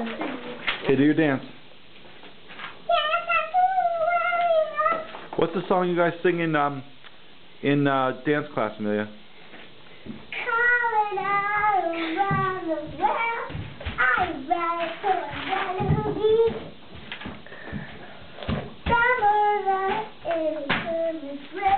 Okay, do your dance. What's the song you guys sing in dance class, Amelia? Calling out around the world, I'm ready for a melody. Summer is in this